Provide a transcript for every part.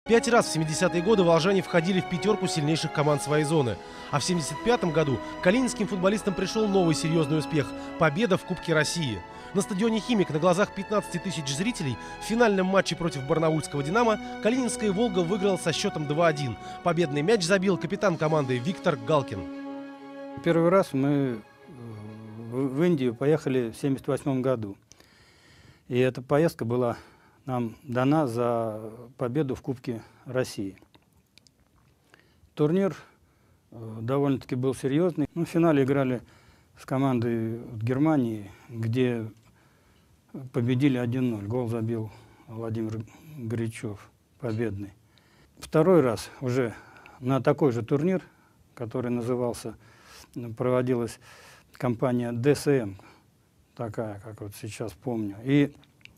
5 раз в 70-е годы волжане входили в пятерку сильнейших команд своей зоны. А в 75-м году калининским футболистам пришел новый серьезный успех – победа в Кубке России. На стадионе «Химик» на глазах 15 тысяч зрителей в финальном матче против барнаульского «Динамо» калининская «Волга» выиграла со счетом 2-1. Победный мяч забил капитан команды Виктор Галкин. Первый раз мы в Индию поехали в 1978 году. И эта поездка была нам дана за победу в Кубке России. Турнир довольно-таки был серьезный. В финале играли с командой Германии, где победили 1-0. Гол забил Владимир Горячев, победный. Второй раз уже на такой же турнир, который назывался, проводилась компания ДСМ, такая, как вот сейчас помню. И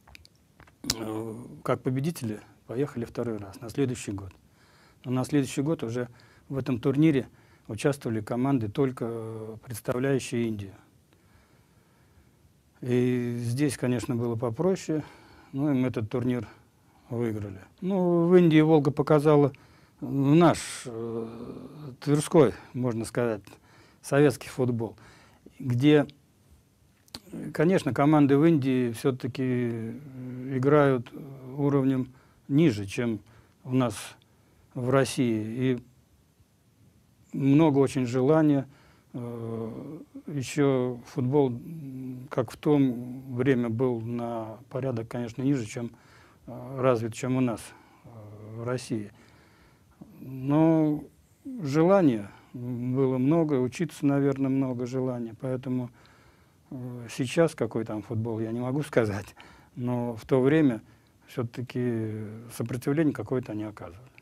как победители поехали второй раз, на следующий год. Но на следующий год уже в этом турнире участвовали команды, только представляющие Индию. И здесь, конечно, было попроще, но и мы этот турнир выиграли. Ну, в Индии «Волга» показала наш тверской, можно сказать, советский футбол, где, конечно, команды в Индии все-таки играют уровнем ниже, чем у нас в России. И много очень желания. Еще футбол, как в то время, был на порядок, конечно, ниже, чем развит, чем у нас в России. Но желания было много, учиться, наверное, много желания. Поэтому сейчас какой там футбол, я не могу сказать. Но в то время все-таки сопротивление какое-то они оказывали.